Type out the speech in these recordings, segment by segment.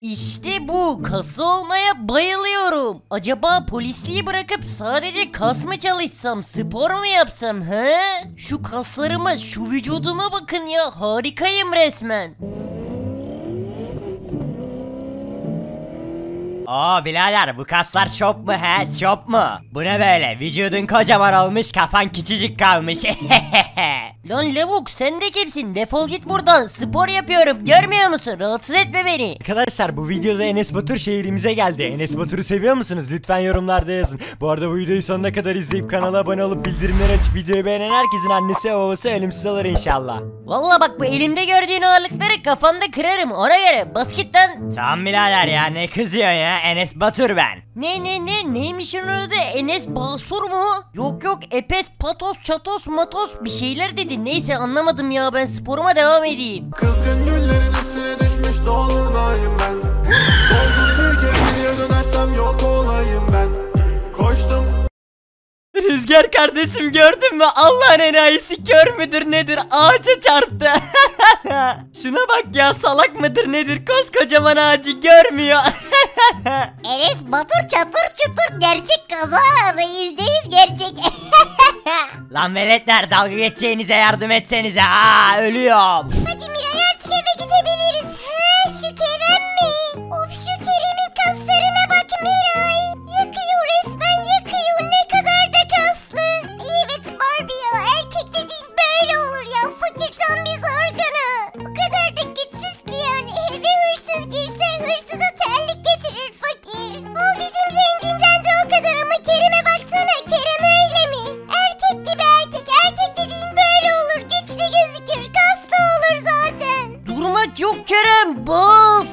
İşte bu, kaslı olmaya bayılıyorum. Acaba polisliği bırakıp sadece kas mı çalışsam, spor mu yapsam he? Şu kaslarıma, şu vücuduma bakın ya, harikayım resmen. Oo birader, bu kaslar şop mu he, şop mu? Bu ne böyle, vücudun kocaman olmuş, kafan küçücük kalmış. Lan lavuk, sen de kimsin? Defol git buradan, spor yapıyorum, görmüyor musun? Rahatsız etme beni. Arkadaşlar, bu videoda Enes Batur şehrimize geldi. Enes Batur'u seviyor musunuz? Lütfen yorumlarda yazın. Bu arada bu videoyu sonuna kadar izleyip kanala abone olup bildirimleri açıp videoyu beğenen herkesin annesi ve babası ölümsüz olur inşallah. Valla bak, bu elimde gördüğün ağırlıkları kafanda kırarım, ona göre bas git lan. Tamam birader ya, ne kızıyorsun ya? Enes Batur ben. Neymiş onun adı? Enes Basur mu? Yok, Epes Patos Çatos Matos bir şeyler dedi. Neyse, anlamadım ya, ben sporuma devam edeyim. Kızgın güllerin üstüne düşmüş dolunayım ben. Solgun bir geriye dönersem yok olayım ben. Koştum. Rüzgar kardeşim, gördün mü? Allah'ın enayisi, kör müdür nedir? Ağaca çarptı. Şuna bak ya, salak mıdır nedir? Koskocaman ağacı görmüyor. Enes Batur çatır çutur gerçek kaza anı, %100 gerçek. Lan veletler, dalga geçeceğinize yardım etsenize. Ölüyorum. Hadi Miray, artık eve gidebiliriz. He, şu Kerem mi? Of, şu Kerem'in kaslarına bak Miray. Yakıyor, resmen yakıyor, ne kadar da kaslı. Evet Barbie ya, erkek dediğin böyle olur ya, fakir tam bir zargana. Bu kadar da güçsüz ki yani, eve hırsız girse hırsıza terlik getirir fakir. Al bizim zenginden de o kadar, ama Kerem'e baksana, Kerem öyle mi? Erkek gibi erkek dediğin böyle olur, güçlü gözükür, kaslı olur zaten. Durmak yok Kerem, bas.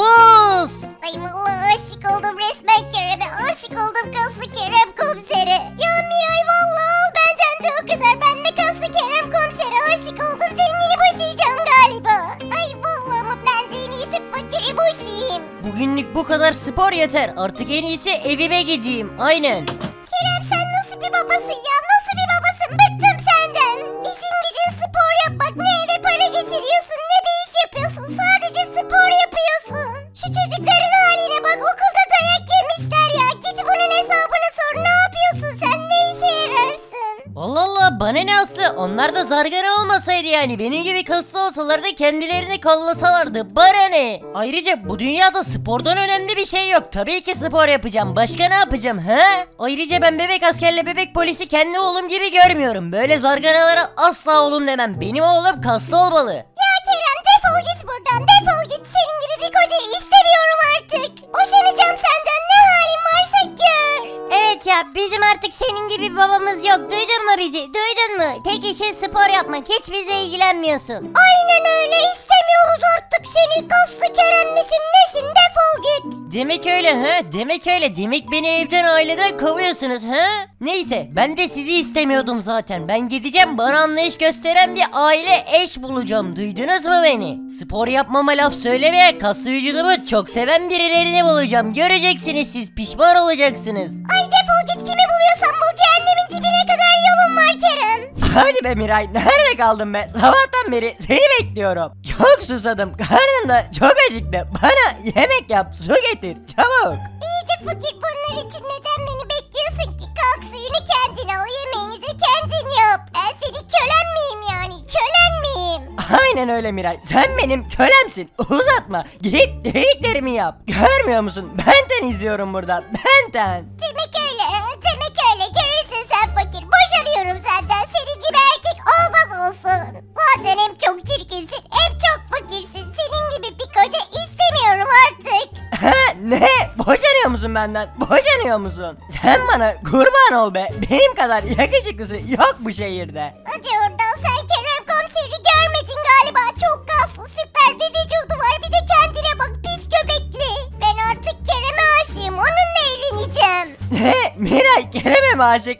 Ay vallahi aşık oldum resmen Kerem'e, aşık oldum kaslı Kerem komisere. Ya Miray, vallahi al benden de o kadar, ben de kaslı Kerem komisere aşık oldum, zengini boşayacağım galiba. Ay vallahi, ama ben de en iyisi fakiri boşayayım. Bugünlük bu kadar spor yeter, artık en iyisi evime gideyim, aynen. Kerem, sen nasıl bir babasın ya, nasıl bir babasın, bıktım senden. İşin gücün spor yapmak, ne eve para getiriyorsun ne bir iş yapıyorsun, sadece spor yapıyorsun. Şu çocukların haline bak, okulda dayak yemişler ya, git bunun hesabını sor, ne yapıyorsun sen, ne işe yararsın? Allah, bana ne Aslı, onlar da zargana olmasaydı yani, benim gibi kaslı olsalardı kendilerini kollasalardı, bana ne? Ayrıca bu dünyada spordan önemli bir şey yok, tabii ki spor yapacağım, başka ne yapacağım he? Ayrıca ben bebek askerle bebek polisi kendi oğlum gibi görmüyorum, böyle zarganalara asla oğlum demem, benim oğlum kaslı olmalı. Ya Kerem, defol git buradan, defol git, senin gibi bir kocayı istemiyorum artık. Boşanacağım senden, ne halin varsa gör. Evet ya, bizim artık senin gibi bir babamız yok, duydun mu bizi, duydun mu? Tek işin spor yapmak, hiç bizle ilgilenmiyorsun. Aynen öyle, istemiyoruz artık seni, kaslı Kerem misin nesin, defol git. Demek öyle he, demek beni evden aileden kovuyorsunuz he? Neyse, ben de sizi istemiyordum zaten, ben gideceğim, bana anlayış gösteren bir aile eş bulacağım, duydunuz mu beni? Spor yapmama laf söylemeye, kaslı vücudumu çok seven birilerini bulacağım, göreceksiniz, siz pişman olacaksınız. Ay defol git, kimi buluyorsan bul, cehennemin dibine kadar yolun var Kerem. Hadi be Miray, nerede kaldın be? Sabahtan beri seni bekliyorum. Çok susadım, karnım da çok acıktı. Bana yemek yap, su getir, çabuk. İyi de fakir, bunlar için neden beni bekliyorsun ki? Kalk, suyunu kendin al, yemeğini de kendin yap. Ben senin kölen miyim yani, kölen miyim? Aynen öyle Miray, sen benim kölemsin. Uzatma, git dediklerimi yap. Görmüyor musun? Benten izliyorum burada, benten. Demek öyle, demek öyle, görürsün sen fakir. Boşanıyorum senden, senin gibi erkek olmaz olsun. Zaten hem çok çirkinsin, hem çok fakirsin. Senin gibi bir koca istemiyorum artık. Ne? Boşanıyor musun benden? Boşanıyor musun? Sen bana kurban ol be. Benim kadar yakışıklısı yok bu şehirde. Hadi oradan, sen Kerem komiseri görmedin galiba. Çok kaslı, süper bir vücudu var. Bir de kendine bak, pis göbekli. Ben artık Kerem'e aşığım, onunla evleneceğim. Ne? Miray Kerem'e mi aşık?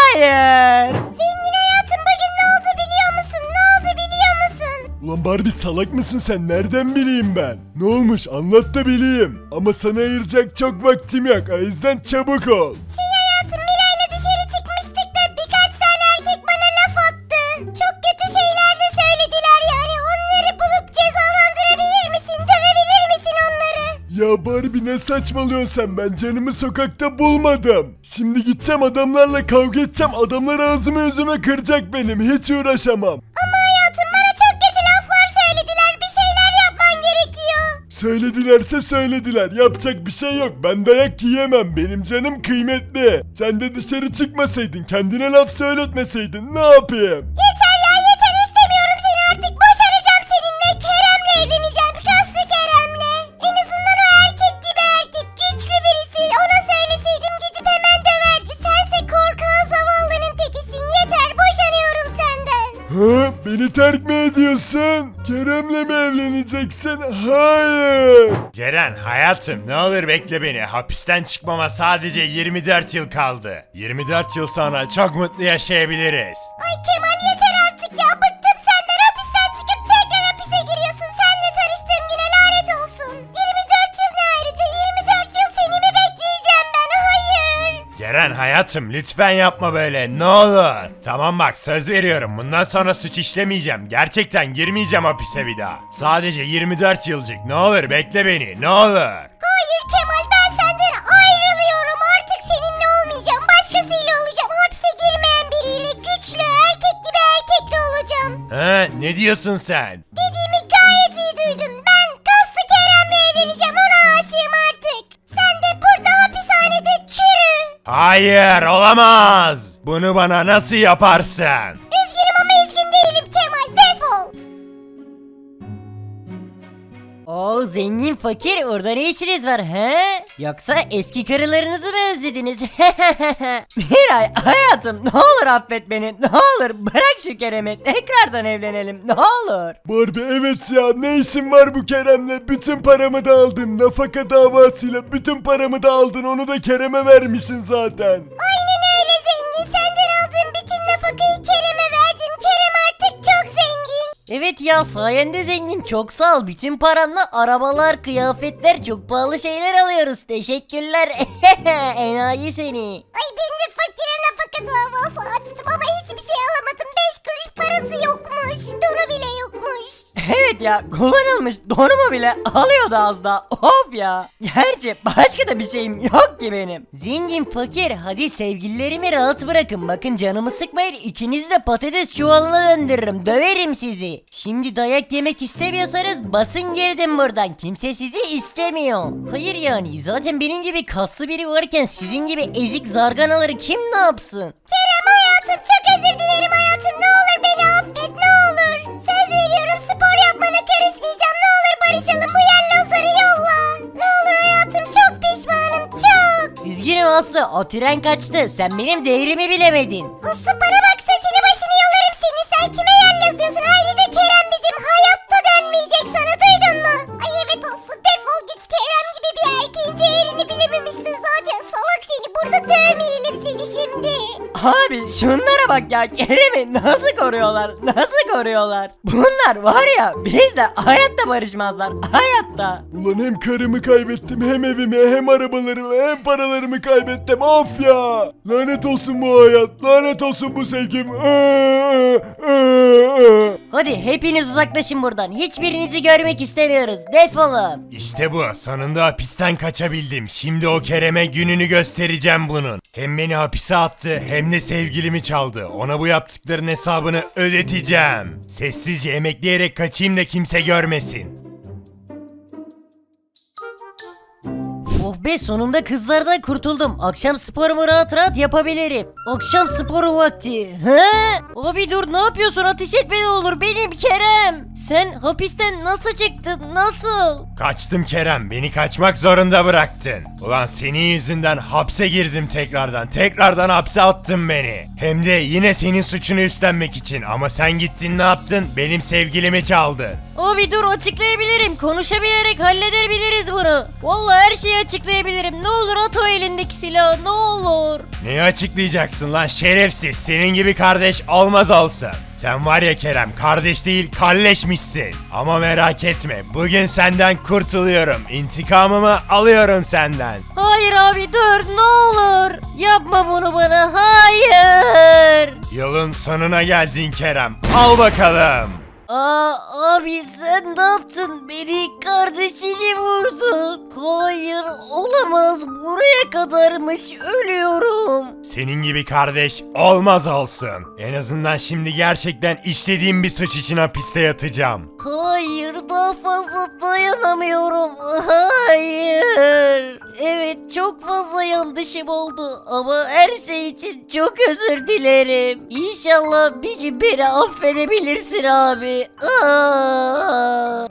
Hayır. Zengin hayatım, bugün ne oldu biliyor musun? Ne oldu biliyor musun? Ulan Barbie, salak mısın sen, nereden bileyim ben? Ne olmuş, anlat da bileyim. Ama sana ayıracak çok vaktim yok, o yüzden çabuk ol. Hayatım, Miray'la dışarı çıkmıştık da birkaç tane erkek bana laf attı. Çok kötü şeyler de söylediler yani, onları bulup cezalandırabilir misin? Dövebilir misin onları? Ya Barbie ne saçmalıyorsun sen? Ben canımı sokakta bulmadım. Şimdi gideceğim adamlarla kavga edeceğim. Adamlar ağzımı yüzüme kıracak benim. Hiç uğraşamam. Ama hayatım bana çok kötü laflar söylediler. Bir şeyler yapman gerekiyor. Söyledilerse söylediler. Yapacak bir şey yok. Ben dayak yiyemem. Benim canım kıymetli. Sen de dışarı çıkmasaydın. Kendine laf söyletmeseydin. Ne yapayım? Yeter ya yeter, istemiyorum seni artık. Boşanacağım seninle. Kerem'le evleneceğim. Kaslı Kerem'le. En azından o erkek gibi erkek. Güçlü birisi. Ona söyleseydim gidip hemen döverdi. Sense korkağın zavallının tekisin. Yeter, boşanıyorum senden. Ha? Beni terk mi ediyorsun? Kerem'le mi evleneceksin? Hayır. Ceren hayatım ne olur bekle beni. Hapisten çıkmama sadece 24 yıl kaldı. 24 yıl sonra çok mutlu yaşayabiliriz. Ay Kemal yeter artık ya. Bıktım senden. Hapisten çıkıp tekrar hapise giriyorsun. Seninle tanıştığım güne lanet olsun. 24 yıl ne ayrıca? 24 yıl seni mi bekleyeceğim ben? Hayır. Ceren hayatım lütfen yapma böyle ne olur. Tamam bak söz veriyorum bundan sonra suç işlemeyeceğim. Gerçekten girmeyeceğim hapise bir daha. Sadece 24 yılcık ne olur bekle beni ne olur. Hayır Kemal, ben senden ayrılıyorum. Artık seninle olmayacağım. Başkasıyla olacağım. Hapse girmeyen biriyle, güçlü erkek gibi erkekle olacağım. Ha ne diyorsun sen? Dediğimi gayet iyi duydun. Ben Kaslı Kerem'le evleneceğim. Ona aşığım artık. Sen de burada hapishanede çürü. Hayır olamaz. Bunu bana nasıl yaparsın? Üzgünüm ama üzgün değilim Kemal. Defol. Oo zengin fakir, orada ne işiniz var he? Yoksa eski karılarınızı mı özlediniz? Miray hayatım ne olur affet beni, ne olur bırak şu Kerem'i, tekrardan evlenelim ne olur. Barbie evet ya, ne işin var bu Kerem'le? Bütün paramı da aldın. Nafaka davasıyla bütün paramı da aldın. Onu da Kerem'e vermişsin zaten. Aynen öyle zengin. Senden aldığım bütün nafakayı Kerem'e verdim. Kerem artık çok zengin. Evet ya, sayende zengin, çok sağ ol. Bütün paranla arabalar, kıyafetler, çok pahalı şeyler alıyoruz. Teşekkürler. Enayi seni. Ay ben de fakire nafaka davası açtım ama hiçbir şey alamadım. 5 kuruş parası yokmuş. Donu bile yokmuş. Evet ya, kullanılmış donumu bile alıyordu az daha. Of ya. Gerçi başka da bir şeyim yok ki benim. Zengin fakir, hadi sevgililerimi rahat bırakın. Bakın canımı sıkmayın, ikinizi de patates çuvalına döndürürüm. Döverim sizi. Şimdi dayak yemek istemiyorsanız basın girdin buradan. Kimse sizi istemiyor. Hayır yani, zaten benim gibi kaslı biri varken sizin gibi ezik zarganaları kim ne yapsın? Kerem hayatım, çok özür dilerim hayatım. Ne olur beni affet, ne olur. Söz veriyorum, spor yapmana karışmayacağım. Ne olur barışalım, bu yellozları yolla. Ne olur hayatım, çok pişmanım çok. Üzgünüm Aslı, o tren kaçtı. Sen benim değerimi bilemedin. Aslı bana bak, saçını başını yolarım seni. Sen kime yellozluyorsun? Ayrıca Kerem bizim hayatta dönmeyecek sana, duydun mu? Ay evet Aslı, defol git. Kerem gibi bir erkeğin değerini bilememişsin zaten. Salak seni, burada dövmeyelim seni şimdi. Abi şunlara bak ya, Kerem'i nasıl koruyorlar, nasıl koruyorlar. Bunlar var ya, bizle hayatta barışmazlar, hayatta. Ulan hem karımı kaybettim, hem evimi, hem arabalarımı, hem paralarımı kaybettim. Of ya. Lanet olsun bu hayat. Lanet olsun bu sevgim. Hadi hepiniz uzaklaşın buradan, hiçbirinizi görmek istemiyoruz, defolun. İşte bu sonunda hapisten kaçabildim. Şimdi o Kerem'e gününü göstereceğim bunun. Hem beni hapise attı hem de sevgilimi çaldı. Ona bu yaptıkların hesabını ödeteceğim. Sessizce emekleyerek kaçayım da kimse görmesin. Oh be, sonunda kızlardan kurtuldum. Akşam sporumu rahat rahat yapabilirim. Akşam sporu vakti. He? Abi dur, ne yapıyorsun? Ateş etme ne olur, benim Kerem. Sen hapisten nasıl çıktın? Nasıl? Kaçtım Kerem, beni kaçmak zorunda bıraktın. Ulan senin yüzünden hapse girdim tekrardan. Tekrardan hapse attın beni. Hem de yine senin suçunu üstlenmek için. Ama sen gittin ne yaptın? Benim sevgilimi çaldın. Abi dur, açıklayabilirim. Konuşabilerek halledebiliriz bunu. Vallahi her şeyi açıklayabilirim. Ne olur at o elindeki silahı, ne olur. Neyi açıklayacaksın lan şerefsiz? Senin gibi kardeş olmaz olsun. Sen var ya Kerem, kardeş değil kalleşmişsin. Ama merak etme, bugün senden kurtuluyorum. İntikamımı alıyorum senden. Hayır abi dur, ne olur. Yapma bunu bana, hayır. Yolun sonuna geldin Kerem. Al bakalım. Abi sen ne yaptın? Beni kardeşini vurdun. Hayır olamaz, buraya kadarmış, ölüyorum. Senin gibi kardeş olmaz olsun. En azından şimdi gerçekten işlediğim bir suç için hapiste yatacağım. Hayır, daha fazla dayanamıyorum. Hayır. Evet, çok fazla yanlışım oldu ama her şey için çok özür dilerim. İnşallah bir gün beni affedebilirsin abi.